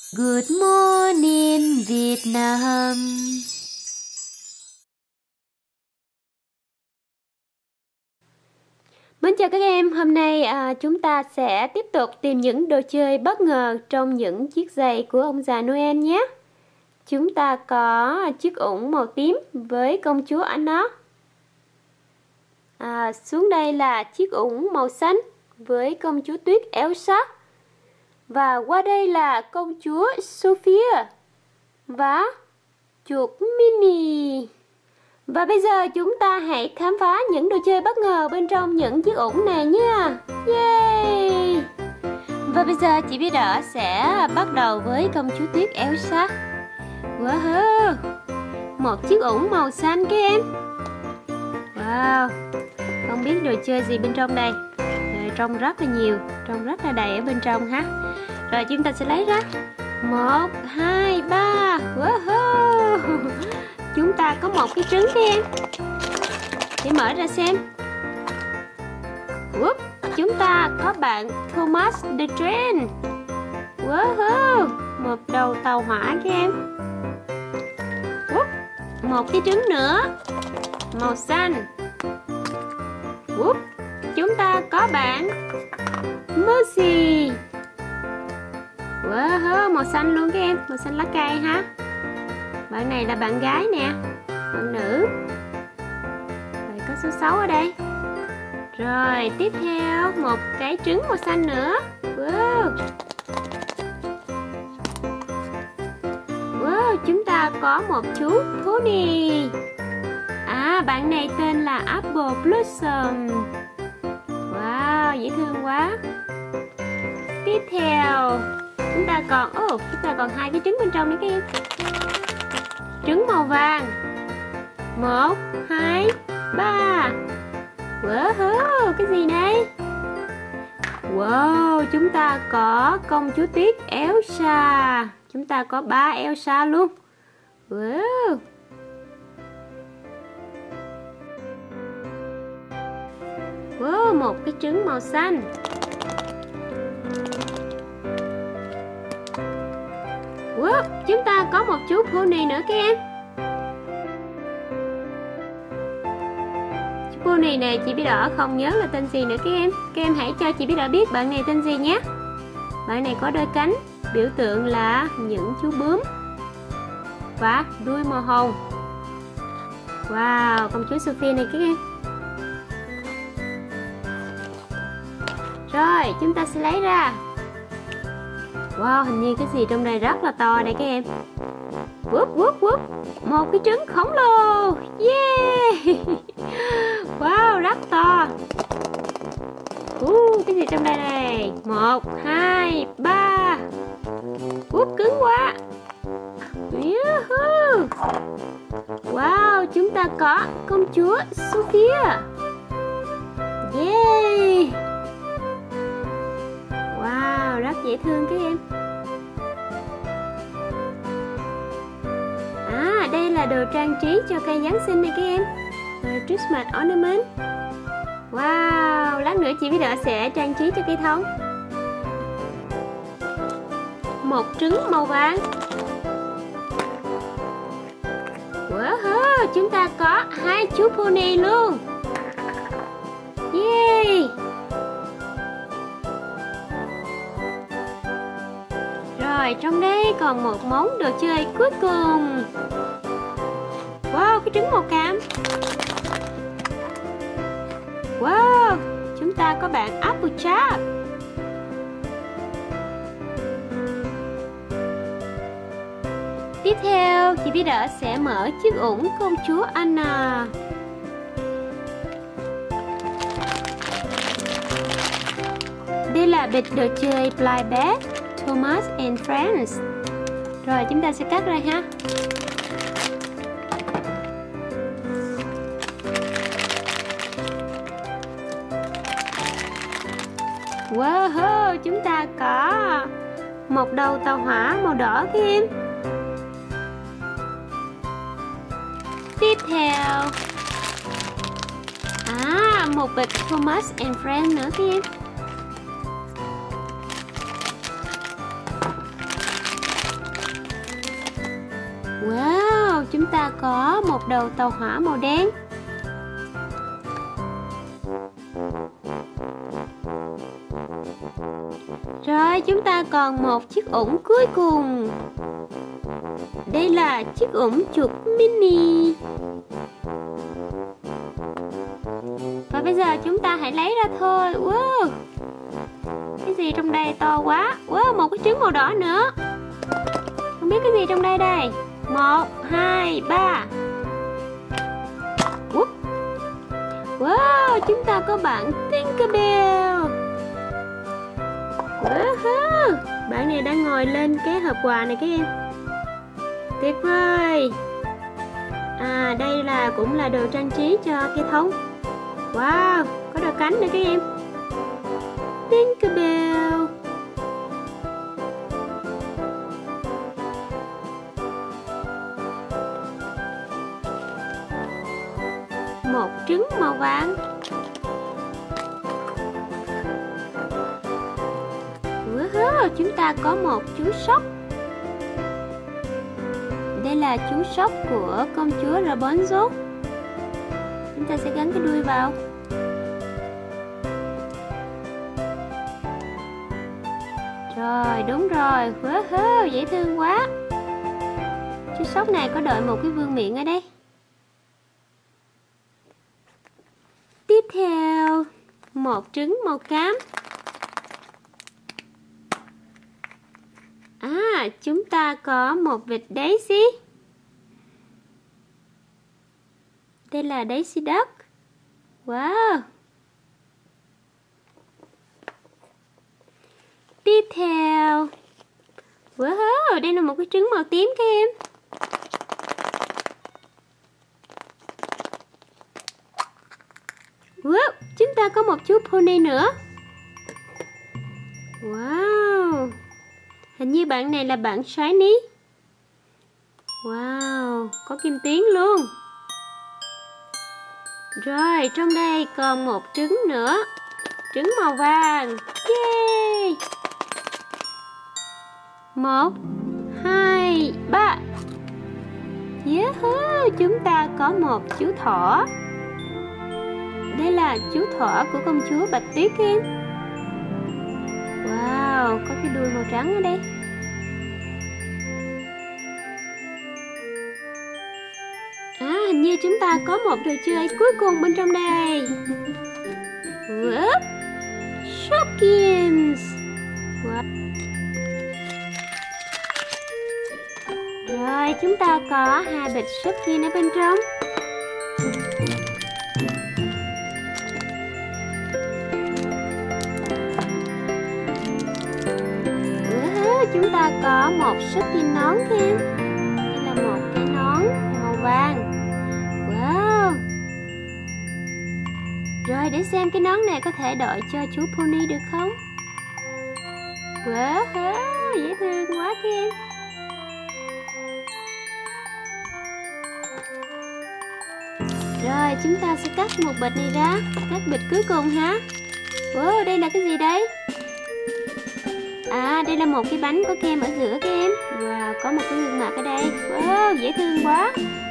Good morning Vietnam. Mến chào các em, hôm nay chúng ta sẽ tiếp tục tìm những đồ chơi bất ngờ trong những chiếc giày của ông già Noel nhé. Chúng ta có chiếc ủng màu tím với công chúa Anna. Xuống đây là chiếc ủng màu xanh với công chúa tuyết Elsa. Và qua đây là công chúa Sophia và chuột Minnie. Và bây giờ chúng ta hãy khám phá những đồ chơi bất ngờ bên trong những chiếc ủng này nha. Yay! Và bây giờ chị Bí Đỏ sẽ bắt đầu với công chúa tuyết Elsa. Wow! Một chiếc ủng màu xanh các em. Wow! Không biết đồ chơi gì bên trong đây. Trông rất là nhiều, trông rất là đầy ở bên trong ha. Rồi chúng ta sẽ lấy ra 1, 2, 3. Wow! Chúng ta có một cái trứng các em. Để mở ra xem. Chúng ta có bạn Thomas the Train. Wow! Một đầu tàu hỏa các em. Một cái trứng nữa màu xanh. Chúng ta có bạn Mercy. Wow, màu xanh luôn các em, màu xanh lá cây ha. Bạn này là bạn gái nè, bạn nữ. Rồi có số 6 ở đây. Rồi tiếp theo một cái trứng màu xanh nữa. Wow, chúng ta có một chú Pony. Bạn này tên là Apple Blossom. Wow, dễ thương quá. Tiếp theo chúng ta còn hai cái trứng bên trong nữa các em. Trứng màu vàng. 1, 2, 3. Wow, cái gì đây? Wow, chúng ta có công chúa tuyết Elsa. Chúng ta có 3 Elsa luôn. Wow. Wow, một cái trứng màu xanh. Wow, chúng ta có một chú Pony nữa các em. Chú Pony này chị Bí Đỏ không nhớ là tên gì nữa các em. Các em hãy cho chị Bí Đỏ biết bạn này tên gì nhé. Bạn này có đôi cánh, biểu tượng là những chú bướm. Và đuôi màu hồng. Wow, công chúa Sophia này các em. Rồi, chúng ta sẽ lấy ra. Wow, hình như cái gì trong đây rất là to đây các em. Một cái trứng khổng lồ. Yeah. Wow, rất to. Cái gì trong đây này? 1, 2, 3. Cứng quá. Wow, chúng ta có công chúa Sophia. Yeah. Wow, rất dễ thương các em. Đây là đồ trang trí cho cây Giáng sinh này các em. Christmas ornament. Wow, lát nữa chị Bí Đỏ sẽ trang trí cho cây thông. Một trứng màu vàng. Wow, chúng ta có 2 chú Pony luôn. Yay. Rồi, trong đây còn một món đồ chơi cuối cùng. Wow, cái trứng màu cam. Wow, chúng ta có bạn Applejack. Tiếp theo, chị Bí Đỏ sẽ mở chiếc ủng công chúa Anna. Đây là bịch đồ chơi Playback Thomas and Friends. Rồi chúng ta sẽ cắt ra ha. Wow, chúng ta có một đầu tàu hỏa màu đỏ các em. Tiếp theo một bịch Thomas and Friends nữa các em. chúng ta có một đầu tàu hỏa màu đen. Rồi, chúng ta còn một chiếc ủng cuối cùng. Đây là chiếc ủng chuột mini. Và bây giờ chúng ta hãy lấy ra thôi. Wow, cái gì trong đây to quá. Wow, một cái trứng màu đỏ nữa. Không biết cái gì trong đây đây. 1, 2, 3. Wow, chúng ta có bạn Tinkerbell. Wow, bạn này đang ngồi lên cái hộp quà này các em. Tuyệt vời. À, đây là cũng là đồ trang trí cho cây thông. Wow, có đôi cánh nữa các em. Tinkerbell. Một trứng màu vàng. Wow, chúng ta có một chú sóc. Đây là chú sóc của công chúa Rapunzel. Chúng ta sẽ gắn cái đuôi vào. Rồi, đúng rồi. Wow, dễ thương quá. Chú sóc này có đội một cái vương miện ở đây. Tiếp theo, một trứng màu cam. À, chúng ta có một vịt Daisy. Đây là Daisy Duck. Wow. Tiếp theo. Wow, đây là một cái trứng màu tím các em. Wow, chúng ta có một chú pony nữa. Wow, hình như bạn này là bạn Shiny. Wow, có kim tuyến luôn. Rồi, trong đây còn một trứng nữa. Trứng màu vàng. Yay! 1, 2, 3. Yeah, chúng ta có một chú thỏ. Đây là chú thỏ của công chúa Bạch Tuyết em. Wow, có cái đuôi màu trắng ở đây. À, hình như chúng ta có một trò chơi cuối cùng bên trong đây. Whoop, Shopkins. Wow. Rồi, chúng ta có 2 bịch Shopkins ở bên trong. Chúng ta có một Shopkins nón thêm. Đây là một cái nón màu vàng. Wow. Rồi, để xem cái nón này có thể đội cho chú pony được không? Wow, dễ thương quá các em. Rồi, chúng ta sẽ cắt một bịch này ra. Cắt bịch cuối cùng hả? Wow, đây là cái gì đây? À, đây là một cái bánh có kem ở giữa các em. Wow, có một cái gương mặt ở đây. Wow, dễ thương quá.